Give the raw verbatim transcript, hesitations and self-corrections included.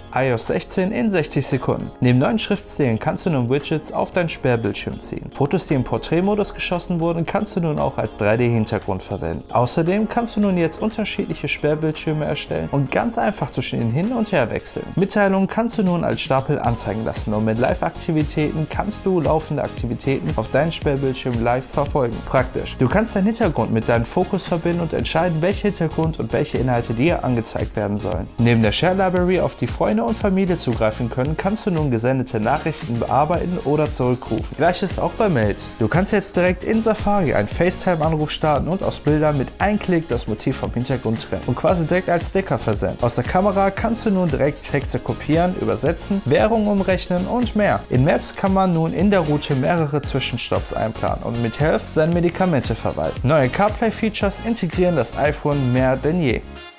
i O S sechzehn in sechzig Sekunden. Neben neuen Schriftstilen kannst du nun Widgets auf deinen Sperrbildschirm ziehen. Fotos, die im Porträtmodus geschossen wurden, kannst du nun auch als drei D-Hintergrund verwenden. Außerdem kannst du nun jetzt unterschiedliche Sperrbildschirme erstellen und ganz einfach zwischen ihnen hin und her wechseln. Mitteilungen kannst du nun als Stapel anzeigen lassen und mit Live-Aktivitäten kannst du laufende Aktivitäten auf deinen Sperrbildschirm live verfolgen. Praktisch. Du kannst deinen Hintergrund mit deinem Fokus verbinden und entscheiden, welcher Hintergrund und welche Inhalte dir angezeigt werden sollen. Neben der Share Library, auf die Freunde und Familie zugreifen können, kannst du nun gesendete Nachrichten bearbeiten oder zurückrufen. Gleiches auch bei Mails. Du kannst jetzt direkt in Safari einen FaceTime-Anruf starten und aus Bildern mit einem Klick das Motiv vom Hintergrund trennen und quasi direkt als Sticker versenden. Aus der Kamera kannst du nun direkt Texte kopieren, übersetzen, Währung umrechnen und mehr. In Maps kann man nun in der Route mehrere Zwischenstopps einplanen und mit Health seine Medikamente verwalten. Neue CarPlay-Features integrieren das iPhone mehr denn je.